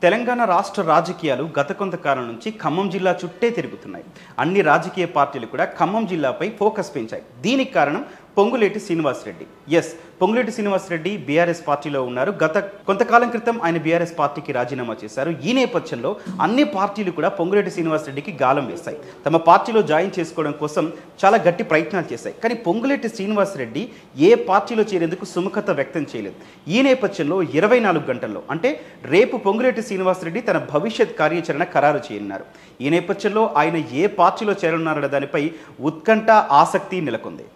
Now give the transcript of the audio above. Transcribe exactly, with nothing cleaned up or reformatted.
తెలంగాణ రాష్ట్ర రాజకీయాలు గత కొంతకాలం నుంచి ఖమ్మం జిల్లా చుట్టే తిరుగుతున్నాయి. అన్ని రాజకీయ పార్టీలు కూడా ఖమ్మం జిల్లాపై ఫోకస్ పెంచాయి. దీనికి కారణం పొంగులేటి శ్రీనివాసరెడ్డి. ఎస్, పొంగులేటి శ్రీనివాసరెడ్డి బీఆర్ఎస్ పార్టీలో ఉన్నారు. గత కొంతకాలం క్రితం ఆయన బీఆర్ఎస్ పార్టీకి రాజీనామా చేశారు. ఈ నేపథ్యంలో అన్ని పార్టీలు కూడా పొంగులేటి శ్రీనివాసరెడ్డికి గాలం వేశాయి. తమ పార్టీలో జాయిన్ చేసుకోవడం కోసం చాలా గట్టి ప్రయత్నాలు చేశాయి. కానీ పొంగులేటి శ్రీనివాసరెడ్డి ఏ పార్టీలో చేరేందుకు సుముఖత వ్యక్తం చేయలేదు. ఈ నేపథ్యంలో ఇరవై నాలుగు గంటల్లో అంటే రేపు పొంగులేటి శ్రీనివాసరెడ్డి తన భవిష్యత్ కార్యాచరణ ఖరారు చేయనున్నారు. ఈ నేపథ్యంలో ఆయన ఏ పార్టీలో చేరనున్నారనే దానిపై ఉత్కంఠ, ఆసక్తి నెలకొంది.